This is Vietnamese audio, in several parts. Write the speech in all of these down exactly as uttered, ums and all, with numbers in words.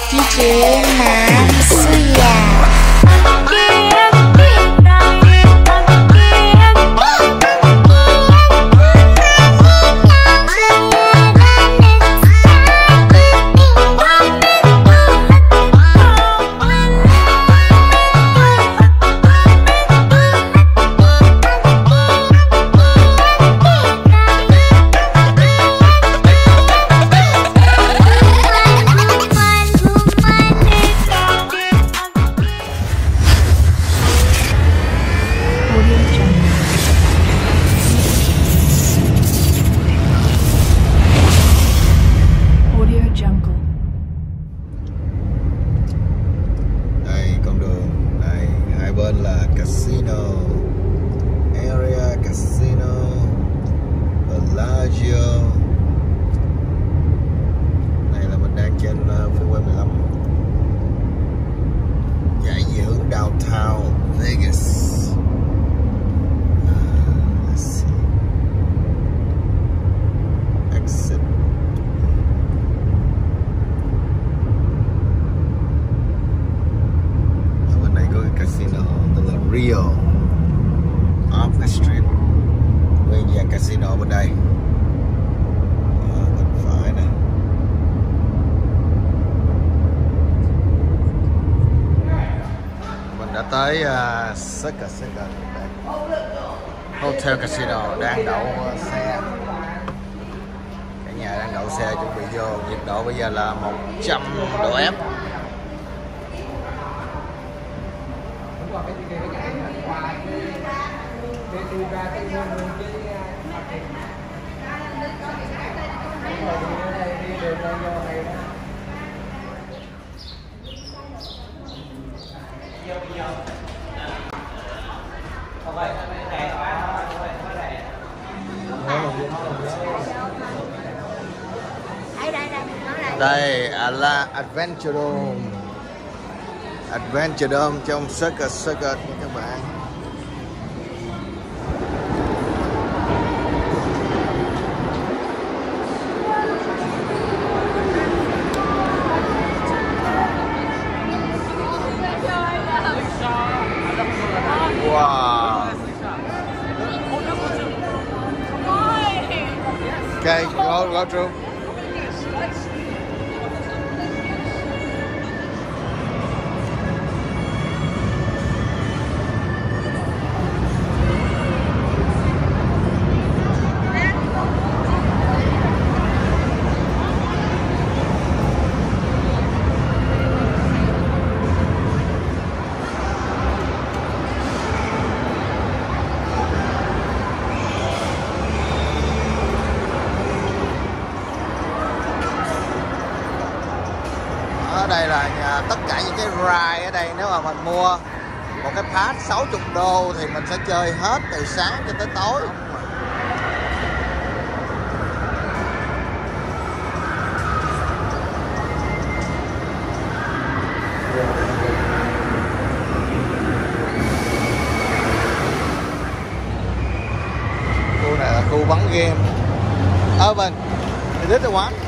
đi jê Nam Suya. Đây con đường này, hai bên là casino, area casino, Bellagio. Này là mình đang trên uh, freeway mười lăm, chạy về hướng downtown Vegas. Uh, let's see. Exit. Casino tên là Rio off the strip, quay nhà casino bên đây. À, bên phải nè. Mình đã tới uh, Circus Circus Hotel Casino, đang đậu uh, xe. Cả nhà đang đậu xe chuẩn bị vô. Nhiệt độ bây giờ là một trăm độ F. Đây là Adventure Dome, Adventure Dome trong Circus Circus nha các bạn. Wow. Okay, go go through. Ở đây là nhà, tất cả những cái ride ở đây nếu mà mình mua một cái pass sáu mươi đô thì mình sẽ chơi hết từ sáng cho tới tối. Khu này là khu bắn game. Urban, is this the one?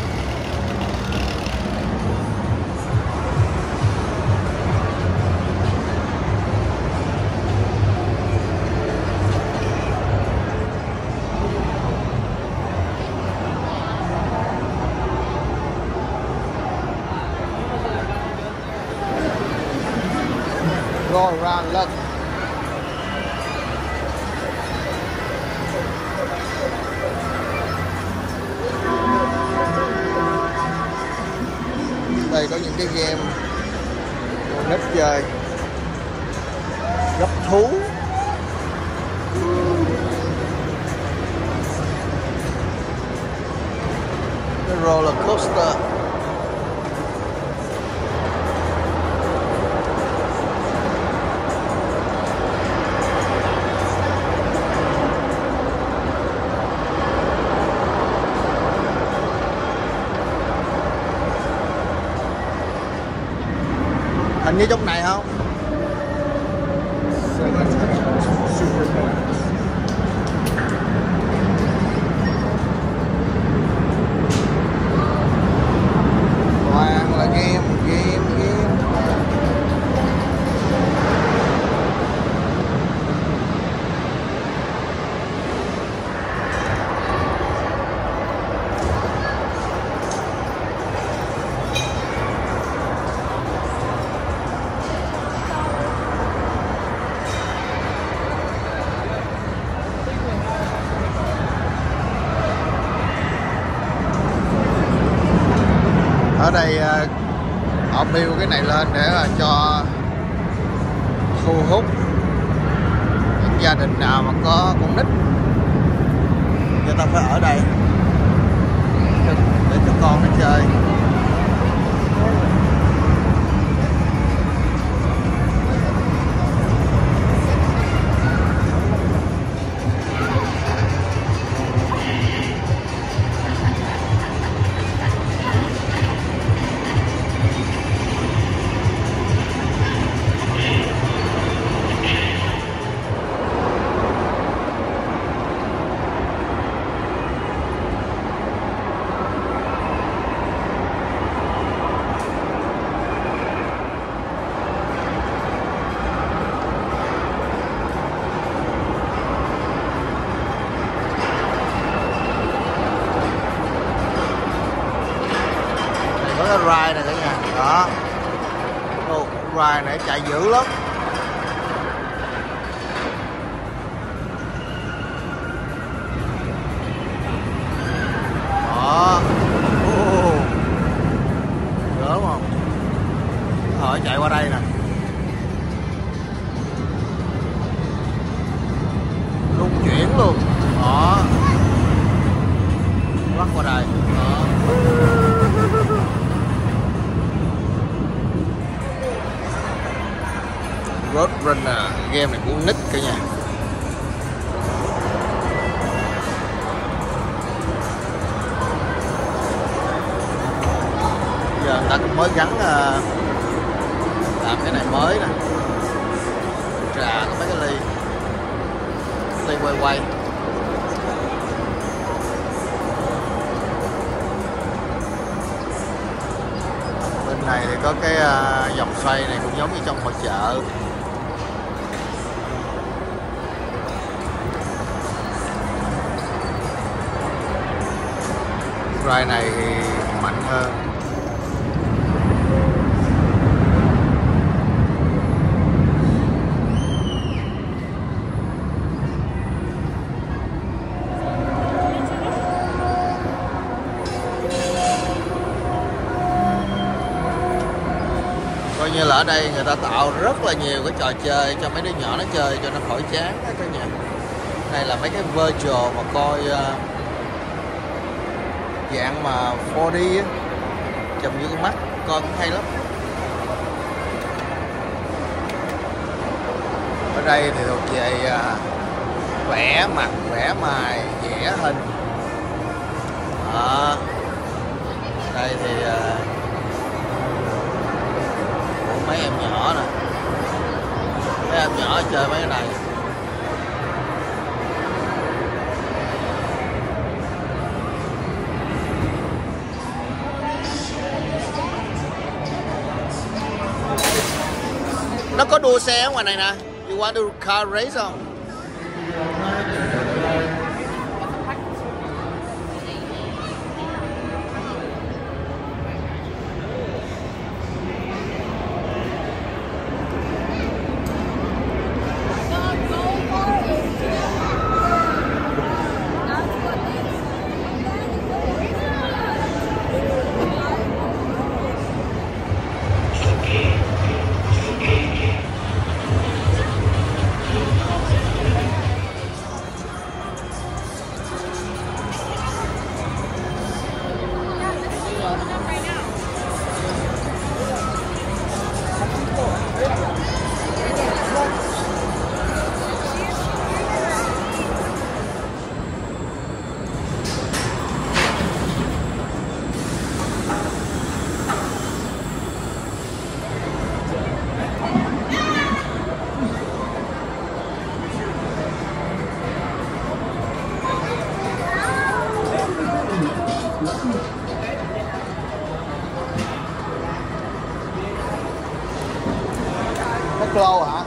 Go around, look. Đây có những cái game con nít chơi, gấp thú, cái roller coaster. Hình như trong này không? Toàn là game, game, game. Ở đây họ build cái này lên để là cho thu hút những gia đình nào mà có con nít, người ta phải ở đây để cho con nó chơi. Có cái ride này cả nhà, đó, ồ, ride này chạy dữ lắm. Đó, oh, gớm không? Họ chạy qua đây nè, luân chuyển luôn, đó, bắt qua đây, đó. Road Runner, game này cũng nít cả nhà. Giờ người ta cũng mới gắn uh, làm cái này mới nè, trà có mấy cái ly ly quay quay. Bên này thì có cái uh, vòng xoay này cũng giống như trong hội chợ. Ride này thì mạnh hơn. Coi như là ở đây người ta tạo rất là nhiều cái trò chơi cho mấy đứa nhỏ nó chơi cho nó khỏi chán đó cả nhà. Đây là mấy cái virtual mà coi uh, dạng mà bốn D á, chùm như con mắt, coi cũng hay lắm. Ở đây thì thuộc về uh, vẽ mặt, vẽ mày, vẽ hình. Đó. Đây thì uh, mấy em nhỏ nè, mấy em nhỏ chơi mấy cái này. Nó có đua xe ở ngoài này nè. You want to do car race không? Buffalo hả?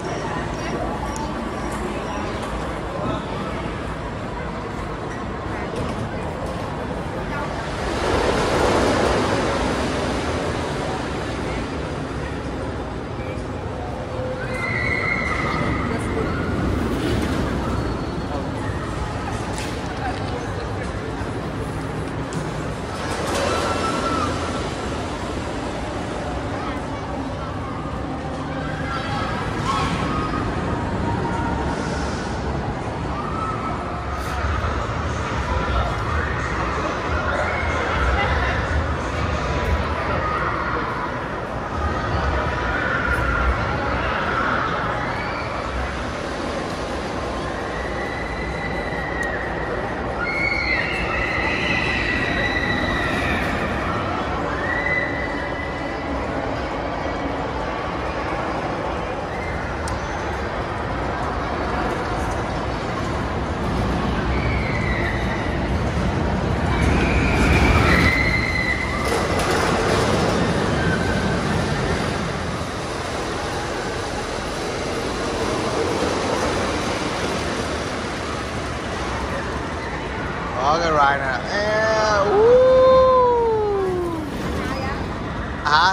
Có cái ride nè. Ê, uh. Hả?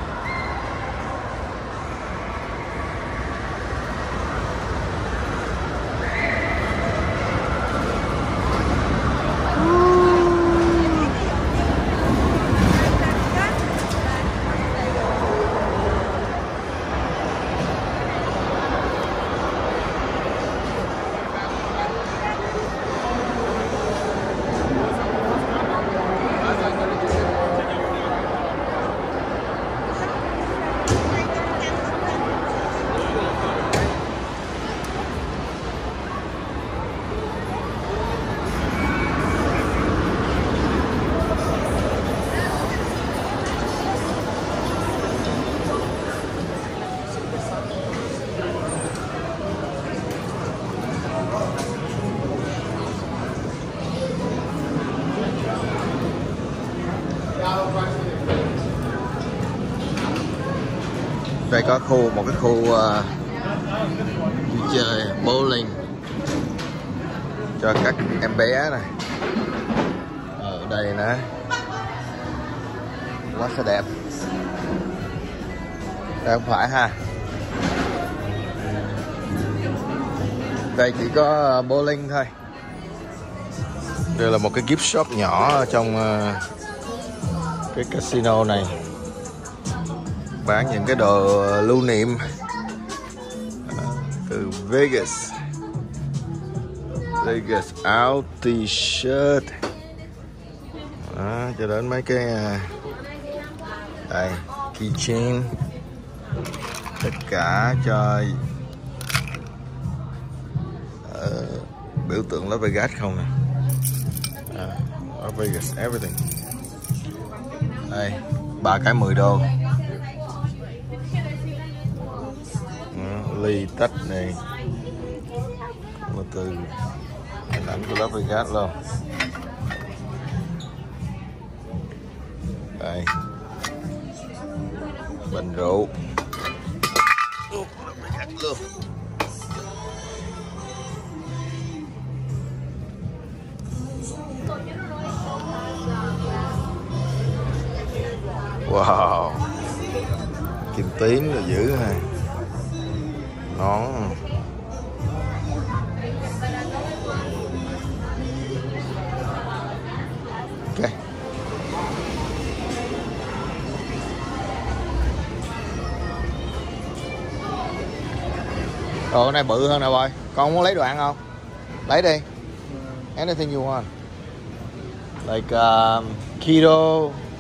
Đây có khu một cái khu uh, vui chơi bowling cho các em bé này. Ở đây nè, quá là đẹp. Đây không phải ha. Đây chỉ có bowling thôi. Đây là một cái gift shop nhỏ ở trong uh, cái casino này, bán những cái đồ lưu niệm à, từ Vegas. Vegas áo, t-shirt cho đến mấy cái đây keychain, tất cả cho uh, biểu tượng Las Vegas không nè. À, Las Vegas everything. Đây ba cái mười đô. Ly tách này một từ hình ảnh của Las Vegas luôn. Đây bình rượu Las Vegas luôn. Wow, kim tuyến là dữ này. Nó ok. Ồ, cái này bự hơn nè boy. Con muốn lấy đồ ăn không? Lấy đi. Anything you want. Like um, keto.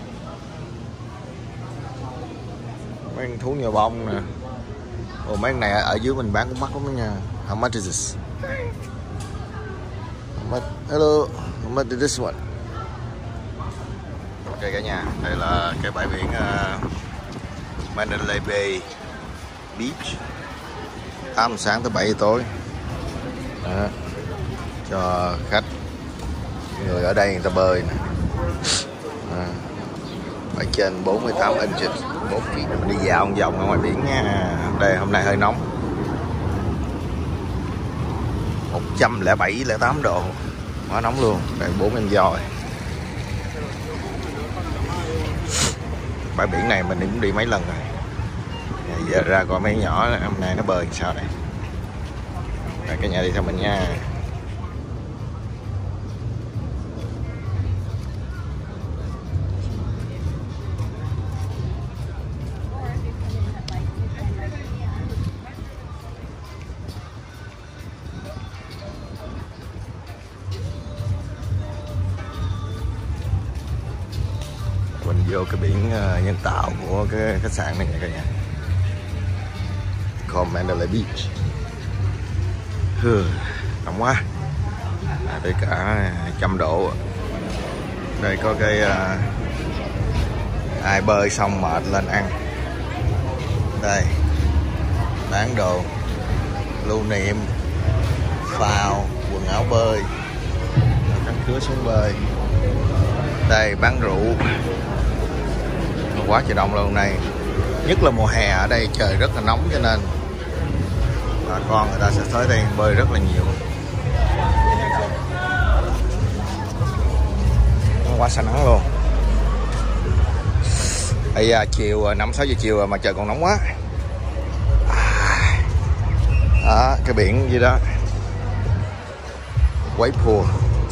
Mấy con thú nhồi bông nè. Ồ, mấy con này ở dưới mình bán cũng mắc lắm nha. How much is this? How much? Hello. How much is this one? Ok cả nhà, đây là cái bãi biển uh, Mandalay Bay Beach. tám giờ sáng tới bảy giờ tối. Đó. Cho khách người ở đây người ta bơi nè. ở trên bốn mươi tám inches, bốn feet. Mình đi dạo một vòng ở ngoài biển nha. Đây hôm nay hơi nóng, một trăm lẻ bảy lẻ tám độ, quá nóng luôn. Đây bốn em voi. Bãi biển này mình cũng đi mấy lần rồi. Giờ ra coi mấy nhỏ hôm nay nó bơi sao đây. Rồi cả nhà đi theo mình nha. Mình vô cái biển nhân tạo của cái khách sạn này nha cả nhà. Mandalay Beach. Hừ, nóng quá. À, tới cả trăm độ. Đây có cái uh, ai bơi xong mệt lên ăn. Đây bán đồ lưu niệm, phao, quần áo bơi, cánh cửa xuống bơi. Đây bán rượu. Quá trời đông luôn này. Nhất là mùa hè ở đây trời rất là nóng cho nên bà con người ta sẽ tới đây bơi rất là nhiều. Quá xa nắng luôn. Bây giờ chiều năm sáu giờ chiều mà trời còn nóng quá. Đó, cái biển gì đó. Quấy phùa.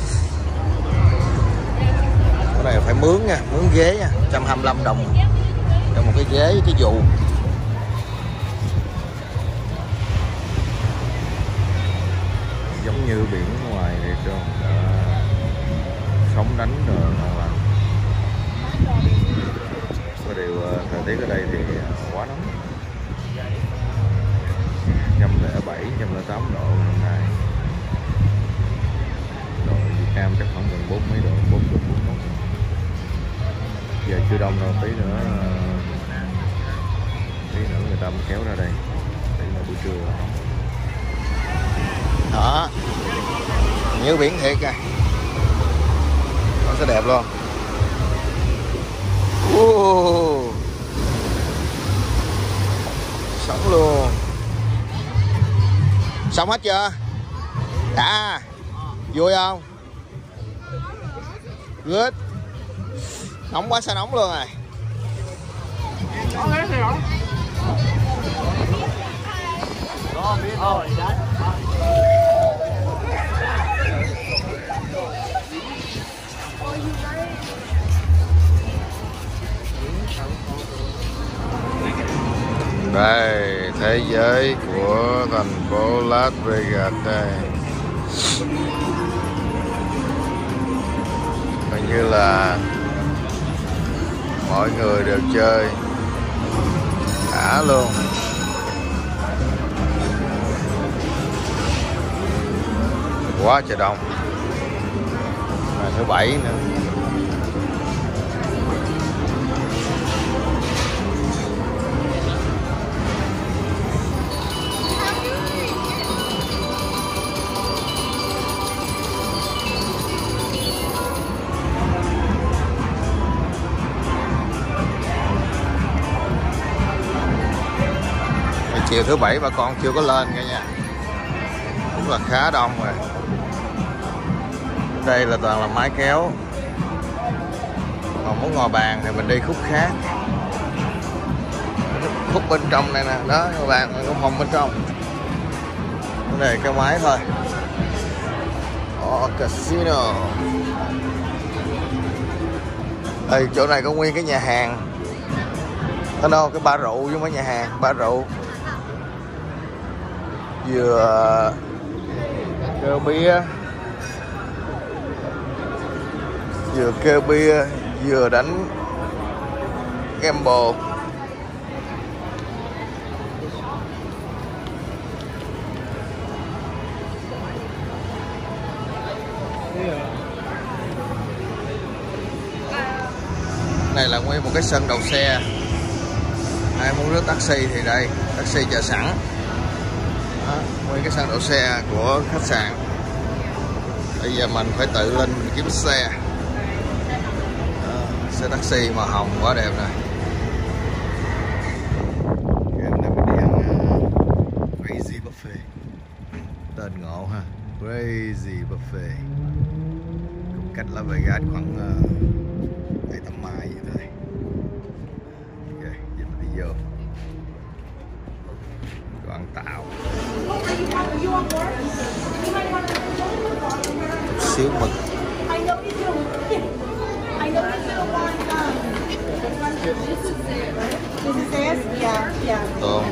Cái này phải mướn nha, mướn ghế nha, một trăm hai mươi lăm đồng cho một cái ghế với cái dù. Giống như biển ngoài thì trơn sóng đánh rồi ngon lành. Có điều thời tiết ở đây thì quá nóng, một trăm lẻ bảy, một trăm lẻ tám độ hôm nay. Độ Việt Nam chắc khoảng gần bốn mấy độ, bốn mươi, bốn mươi mốt. Giờ chưa đông đâu, tí nữa tí nữa người ta mới kéo ra đây. Tí là buổi trưa đó, như biển thiệt kìa, nó sẽ đẹp luôn. uh, Sống luôn. Xong hết chưa? Đã. Vui không? Good. Nóng quá sao nóng luôn rồi. Đây, thế giới của thành phố Las Vegas đây. Coi như là mọi người đều chơi đã luôn. Quá trời đông. Ngày thứ bảy nữa. Chiều thứ bảy bà con chưa có lên cả nha, cũng là khá đông rồi. Đây là toàn là máy kéo, còn muốn ngồi bàn thì mình đi khúc khác, khúc bên trong này nè, đó ngồi bàn cái phòng bên trong. Cái này cái máy thôi. Oh, casino. Đây chỗ này có nguyên cái nhà hàng, ở đâu cái bar rượu với mấy nhà hàng, bar rượu. Vừa kêu bia, vừa kêu bia, vừa đánh gamble. Này là nguyên một cái sân đậu xe. Ai muốn rước taxi thì đây, taxi chờ sẵn. Đó, nguyên cái sân đậu xe của khách sạn. Bây giờ mình phải tự lên mình kiếm xe. Đó, Xe taxi màu hồng quá đẹp nè. Hôm nay mình đi ăn uh, Crazy Buffet. Tên ngộ ha, Crazy Buffet. Cũng cách Las Vegas khoảng uh, bảy tám mai vậy thôi. Ok, giờ mình đi vô. Đồ ăn tàu. Chút xíu mực. Tôm.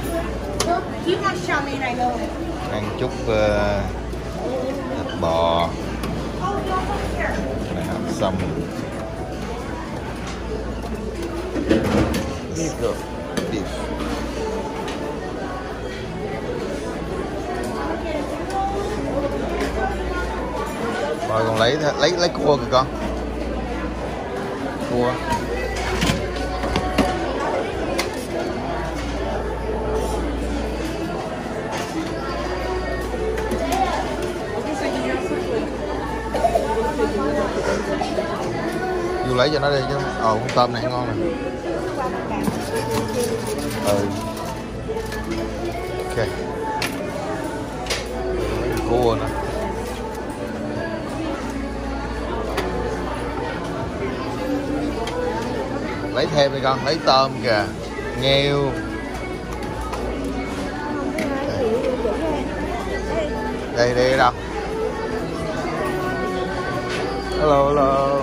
Ăn chút uh, thịt bò. Này hấp xong. Beef. Beef. Rồi còn lấy lấy lấy cua kìa con. Cua. Vô lấy cho nó đi chứ. Ờ con tôm này ngon nè. Ừ. Ok. Cua nữa. Lấy thêm đi con, lấy tôm kìa, nghêu. Đây đi đâu? Hello hello.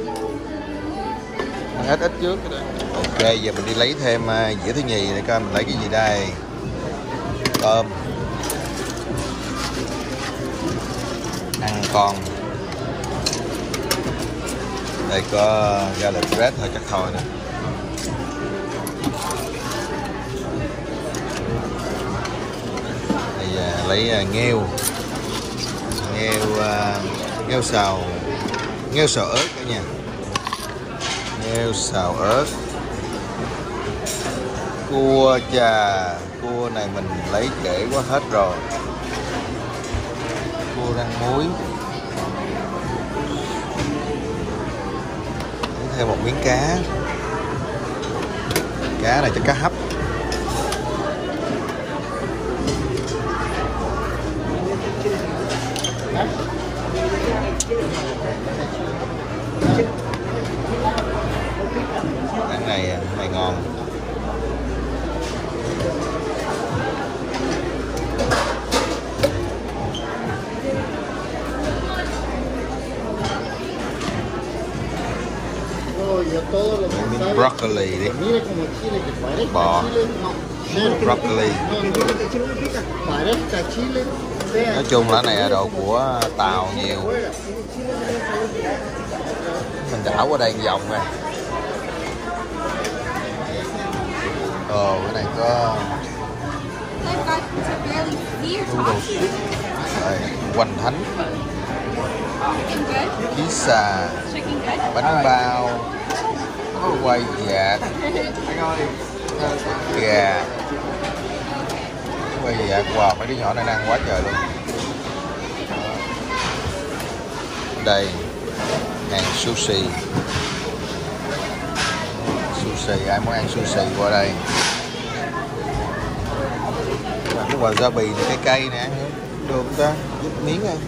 Mình ít ít trước cái đó. Ok, giờ mình đi lấy thêm uh, dĩa thứ nhì để coi mình lấy cái gì đây. Tôm. Ăn con. Đây có garlic bread thôi chắc thôi nè. Đây uh, lấy uh, nghêu. Nghêu uh, nghêu xào. Nghêu xào ớt cả nhà. Nghêu xào ớt. Cua chà. Cua này mình lấy trễ quá hết rồi. Cua rang muối. Thêm một miếng cá. Cá này chắc cá hấp. Cái này này ngon. Miếng broccoli đi. Bò. Broccoli. Nói chung là này là đồ của Tàu nhiều. Mình đảo qua đây vòng này. Ồ, cái này có noodle soup. Đây, hoành thánh. Ký xà. Bánh bao. Quay dạt. Gà. Quay dạt. Wow, mấy đứa nhỏ này ăn quá trời luôn. Đây hàng sushi. Sushi, ai muốn ăn sushi qua đây. Cái wasabi này, cái cây nè, được không ta? Giúp miếng thôi.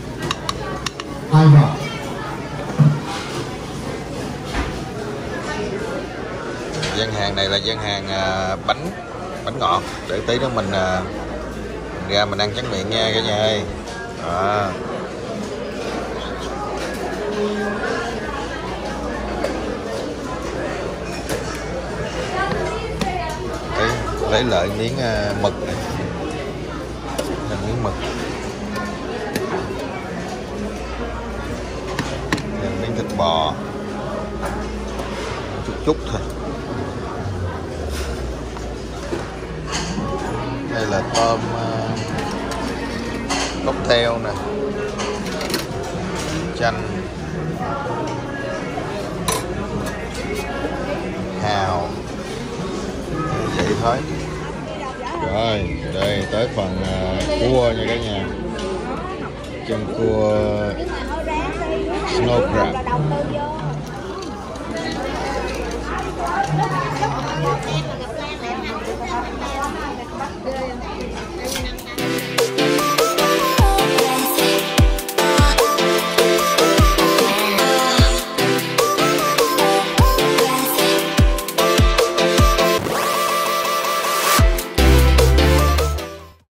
Gian hàng này là gian hàng uh, bánh bánh ngọt, để tí nữa mình, uh, mình ra mình ăn tráng miệng nha cả nhà ơi. À. Đấy, lấy lại miếng uh, mực này. Làm miếng mực. Làm miếng thịt bò. Chút chút thôi. Đây là tôm uh, cocktail nè, chanh, hào, vậy thôi. Rồi đây tới phần uh, cua nha cả nhà. Chân cua snow crab.